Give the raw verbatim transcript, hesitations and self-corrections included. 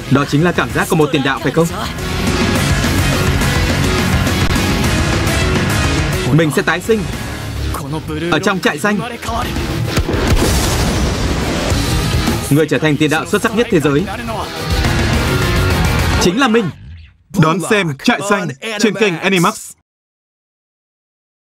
Đó chính là cảm giác của một tiền đạo phải không? Mình sẽ tái sinh ở trong trại xanh. Người trở thành tiền đạo xuất sắc nhất thế giới chính là mình. Đón xem Trại Xanh trên kênh Animax.